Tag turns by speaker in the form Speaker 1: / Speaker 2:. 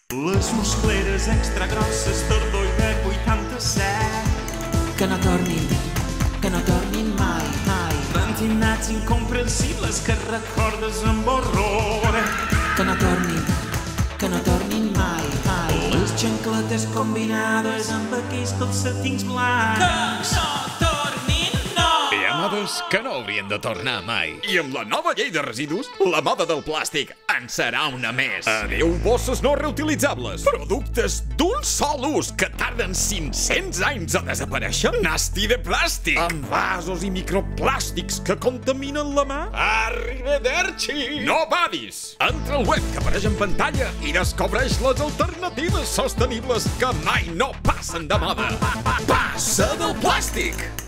Speaker 1: Les muscleres extra grosses tardor hivern 87.
Speaker 2: Que no tornin mai, mai.
Speaker 1: Pentinats incomprensibles que recordes amb horror.
Speaker 2: Que no tornin mai, mai.
Speaker 1: Les xancletes combinades amb aquells calcetins blancs.
Speaker 3: Que no tornin, no!
Speaker 4: Hi ha modes que no haurien de tornar mai. I amb la nova llei de residus, la moda del plàstic en serà una més. Adéu bosses no reutilitzables. Productes d'un sol ús que tarden 500 anys a desaparèixer. Nasti de plàstic. Envasos i microplàstics que contaminen la mà. Arrivederci! No badis! Entra al web que apareix en pantalla i descobreix les alternatives sostenibles que mai no passen de moda. Passa del plàstic!